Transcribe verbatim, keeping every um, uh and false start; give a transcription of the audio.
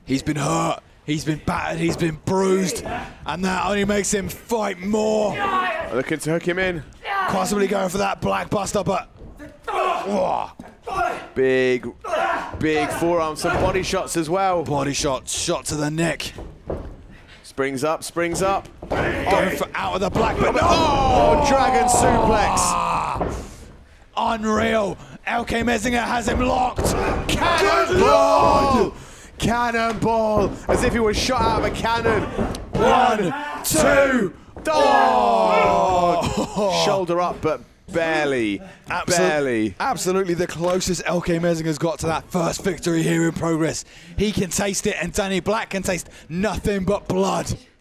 He's been hurt, he's been battered, he's been bruised, and that only makes him fight more. Looking to hook him in. Possibly going for that blackbuster, but... Oh. Big, big forearms, some body shots as well. Body shot, shot to the neck. Springs up, springs up. Going for out of the black, but no! Oh, dragon suplex. Unreal. L K Mezinger has him locked. Cannonball! Cannonball! As if he was shot out of a cannon. One, two. Oh! Shoulder up, but barely. Absol barely. Absolutely the closest L K Mezinger's got to that first victory here in progress. He can taste it, and Danny Black can taste nothing but blood.